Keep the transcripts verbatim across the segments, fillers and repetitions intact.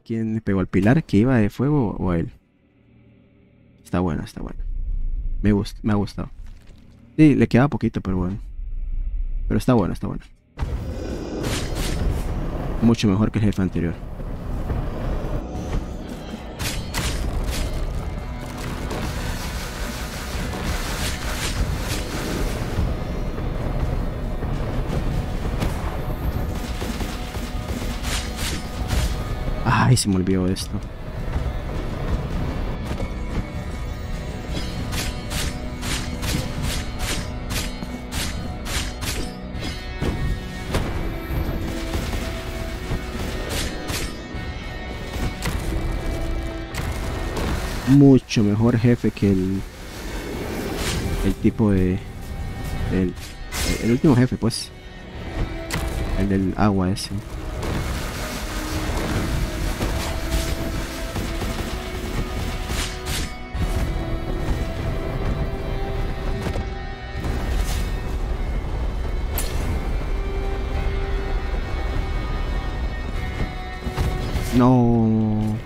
quién le pegó al pilar que iba de fuego o a él. Está bueno, está bueno. Me gusta, me ha gustado. Sí, le queda poquito, pero bueno. Pero está bueno, está bueno. Mucho mejor que el jefe anterior. Ay, se me olvidó esto. Mucho mejor jefe que el el tipo de el, el último jefe, pues, el del agua ese. No.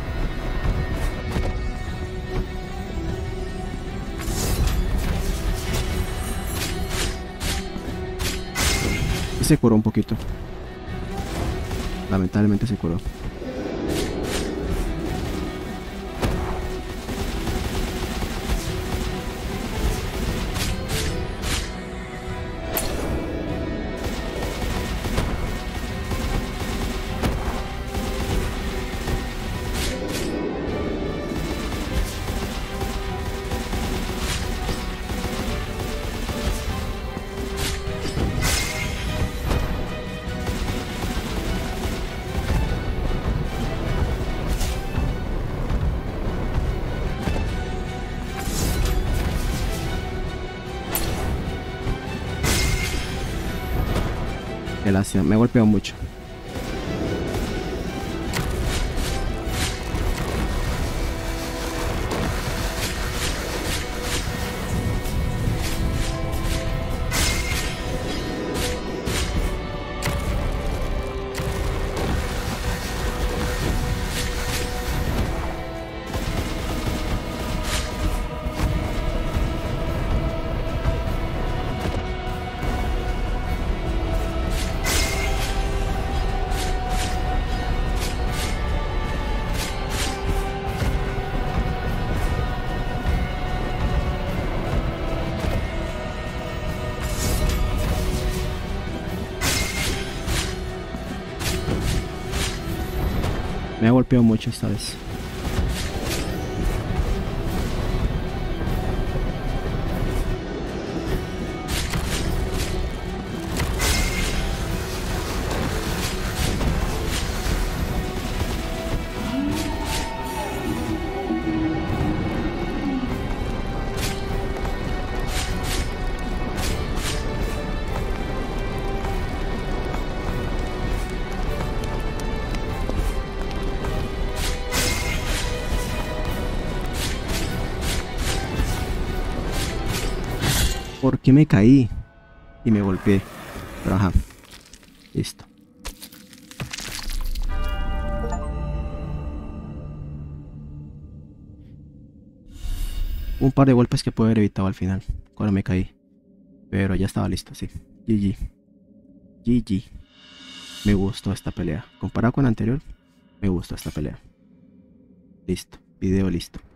Se curó un poquito. Lamentablemente se curó. Qué lástima, me ha golpeado mucho. Me ha golpeado mucho esta vez. ¿Por qué me caí? Y me golpeé. Pero ajá. Listo. Un par de golpes que pude haber evitado al final. Cuando me caí. Pero ya estaba listo, sí. G G. G G. Me gustó esta pelea. Comparado con la anterior, me gustó esta pelea. Listo. Video listo.